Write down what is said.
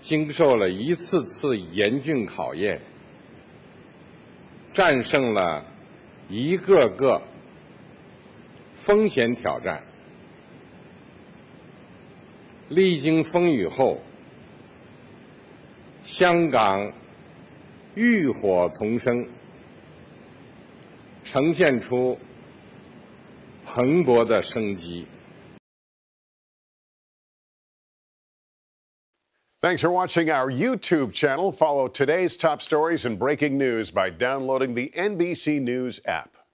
经受了一次次严峻考验，战胜了一个个风险挑战，历经风雨后，香港浴火重生，呈现出蓬勃的生机。 Thanks for watching our YouTube channel. Follow today's top stories and breaking news by downloading the NBC News app.